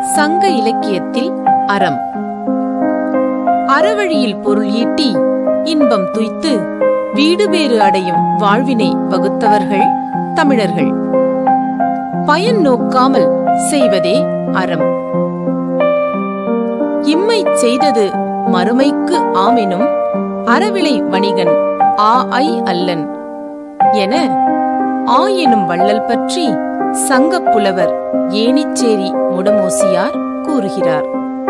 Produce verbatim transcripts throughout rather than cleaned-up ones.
சங்க இலக்கியத்தில் அறம். அறவழியில் பொருள் ஈட்டி இன்பம் துய்த்து வீடு பேறு அடையும் வாழ்வினை வகுத்தவர்கள் தமிழர்கள். பயன் நோக்காமல் செய்வதே அறம். இம்மை செய்தது மறுமைக்கு ஆமெனும் அறவிலை வணிகன் ஆ ஐ அல்லன் என ஆயினும் வள்ளல் பற்றி சங்கப் புலவர் ஏணிச்சேரி முடமோசியார் கூறுகிறார்.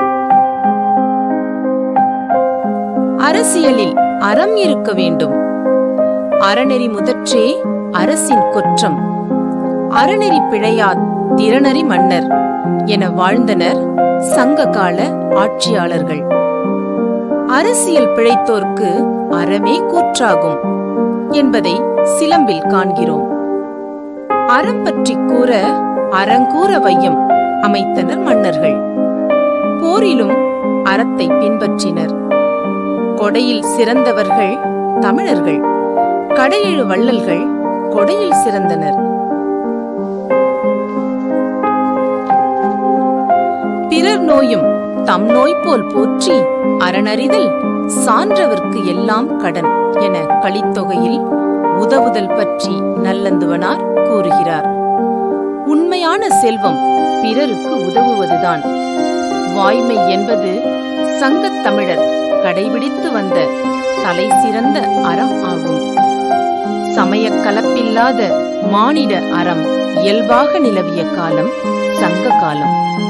அரசியலில் அறம் இருக்க வேண்டும். அறநெறி முதற்றே அரசின் கொற்றம். அறநெறி பிழையாத் திறனறி மன்னர் என வாழ்ந்தனர் சங்ககால ஆட்சியாளர்கள். அரசியல் பிழைத்தோர்க்கு அறமே கூற்றாகும் என்பதை சிலம்பில் காண்கிறோம். அறம் பற்றி கூற அறங்கூற வையம் அமைத்தனர் மன்னர்கள். போரிலும் அறத்தை பின்பற்றினர். கொடையில் சிறந்தவர்கள் தமிழர்கள். கடையெழு வள்ளல்கள் கொடையில் சிறந்தனர். பிறர் நோயும் தம் நோய் போல் போற்றி அறனறிதல் சான்றவர்க்கு எல்லாம் கடன் என கலித்தொகையில் உதவுதல் பற்றி நல்லந்துவனார் கூறுகிறார். உண்மையான செல்வம் பிறருக்கு உதவுவதுதான். வாய்மை என்பது சங்கத் தமிழர் கடைபிடித்து வந்த தலை சிறந்த அறம் ஆகும். சமயக் கலப்பில்லாத மானிட அறம் இயல்பாக நிலவிய காலம் சங்க காலம்.